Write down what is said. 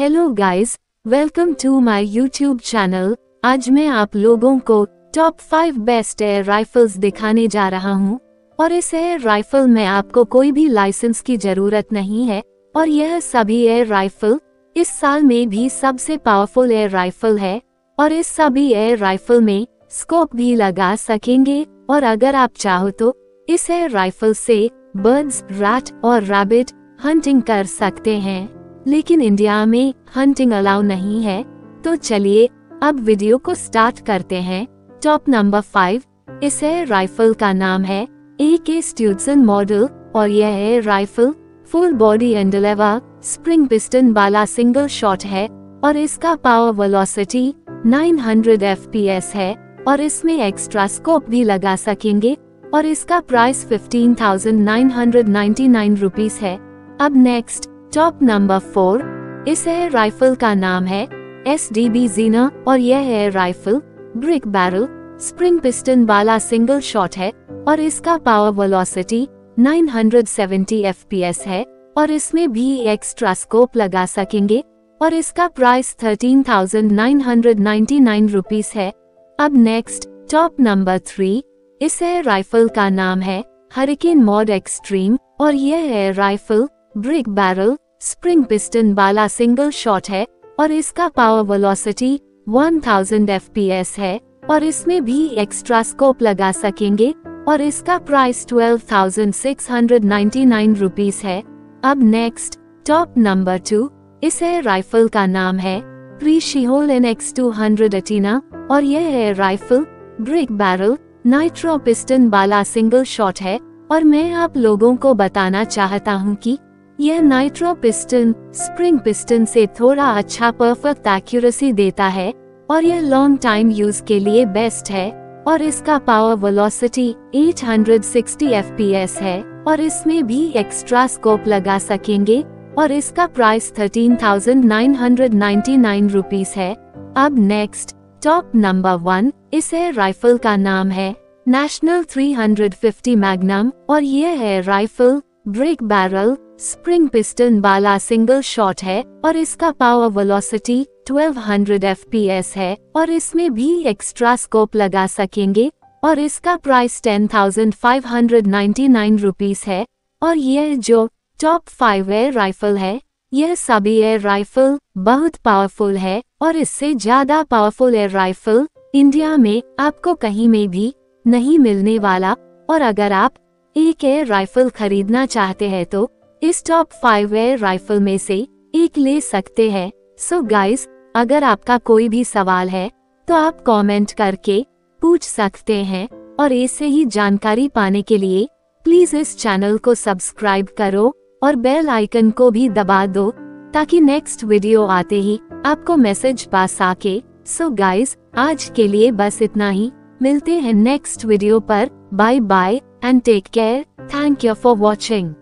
Hello guys, welcome to my YouTube channel. आज मैं आप लोगों को टॉप 5 बेस्ट एयर राइफल्स दिखाने जा रहा हूं। और इस एयर राइफल में आपको कोई भी लाइसेंस की जरूरत नहीं है और यह सभी एयर राइफल इस साल में भी सबसे पावरफुल एयर राइफल है और इस सभी एयर राइफल में स्कोप भी लगा सकेंगे। और अगर आप चाहो तो इस एयर राइफल से बर्ड्स, रैट और रैबिट हंटिंग कर सकते हैं, लेकिन इंडिया में हंटिंग अलाउ नहीं है। तो चलिए अब वीडियो को स्टार्ट करते हैं। टॉप नंबर 5, इस एयर राइफल का नाम है AK स्टूडसन मॉडल और यह air rifle full body underlever spring piston वाला सिंगल शॉट है और इसका पावर वेलोसिटी 900 FPS है और इसमें एक्स्ट्रा स्कोप भी लगा सकेंगे और इसका प्राइस 15,999 रुपीस है। अब नेक्स्ट टॉप नंबर 4, इस एयर राइफल का नाम है SDB Xena और यह air rifle break barrel spring piston वाला सिंगल शॉट है और इसका पावर वेलोसिटी 970 FPS है और इसमें भी एक्स्ट्रा स्कोप लगा सकेंगे और इसका प्राइस 13,999 रुपीस है। अब नेक्स्ट टॉप नंबर 3, इस एयर राइफल का नाम है हरिकेन मॉड एक्सट्रीम और यह air rifle break barrel spring piston वाला सिंगल शॉट है और इसका पावर वेलोसिटी 1000 FPS है और इसमें भी एक्स्ट्रा स्कोप लगा सकेंगे और इसका प्राइस 12,699 रुपीस है। अब नेक्स्ट टॉप नंबर 2, इस एयर राइफल का नाम है प्रीशिहोल NX200 एटीना और यह air rifle break barrel nitro piston वाला सिंगल शॉट है और मैं आप लोगों को बताना चाहता हूं कि यह नाइट्रो पिस्टन स्प्रिंग पिस्टन से थोड़ा अच्छा परफेक्ट एक्यूरेसी देता है और यह लॉन्ग टाइम यूज के लिए बेस्ट है और इसका पावर वेलोसिटी 860 FPS है और इसमें भी एक्स्ट्रा स्कोप लगा सकेंगे और इसका प्राइस 13,999 रुपीस है। अब नेक्स्ट टॉप नंबर 1, इस एयर राइफल का नाम है नेशनल 350 मैग्नम और यह air rifle break barrel spring piston वाला सिंगल शॉट है और इसका पावर वेलोसिटी 1200 FPS है और इसमें भी एक्स्ट्रा स्कोप लगा सकेंगे और इसका प्राइस 10,599 रुपीस है। और यह जो टॉप 5 एयर राइफल है, यह सभी एयर राइफल बहुत पावरफुल है और इससे ज्यादा पावरफुल एयर राइफल इंडिया में आपको कहीं में भी नहीं मिलने वाला। और अगर आप एक एयर राइफल खरीदना चाहते हैं तो इस टॉप 5 एयर राइफल में से एक ले सकते हैं। सो गाइस, अगर आपका कोई भी सवाल है तो आप कमेंट करके पूछ सकते हैं और ऐसे ही जानकारी पाने के लिए प्लीज इस चैनल को सब्सक्राइब करो और बेल आइकन को भी दबा दो ताकि नेक्स्ट वीडियो आते ही आपको मैसेज पास आके। सो गाइस, आज के लिए बस इतना ही। मिलते हैं नेक्स्ट वीडियो पर। Bye bye and take care. Thank you for watching.